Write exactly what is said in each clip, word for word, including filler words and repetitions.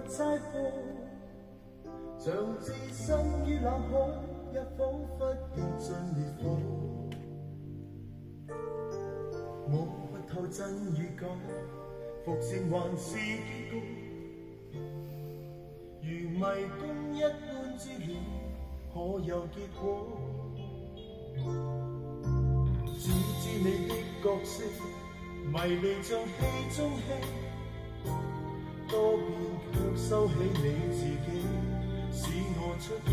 猜破，像置身於冷海，也仿佛跌進烈火。摸不透真與假，伏線還是結局。如迷宮一般之戀，可有結果？只知你的角色迷離像戲中戲，多變卻收起你自己，使我出奇。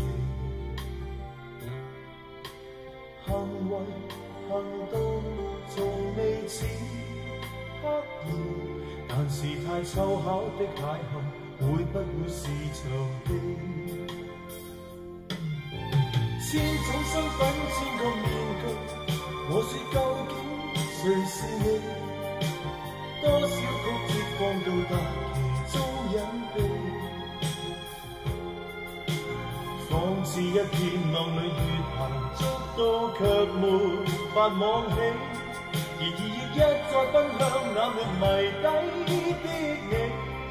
行為行動從未似刻意，但是太湊巧的邂逅，會不會是場戲？千種身份，千個面具，我說究竟誰是你？多少曲折放到大其中隱秘，仿似一片浪裏月行，捉到卻沒法忘記。然而亦一再奔向那沒謎底的你。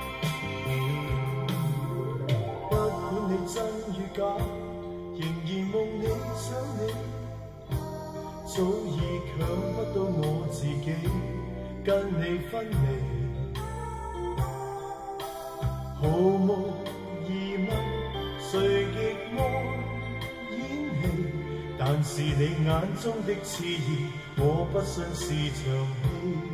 不管你真與假，仍然夢你想你，早已強不到我自己跟你分離。毫無疑問，誰極愛演戲，但是你眼中的熾熱，我不信是場戲。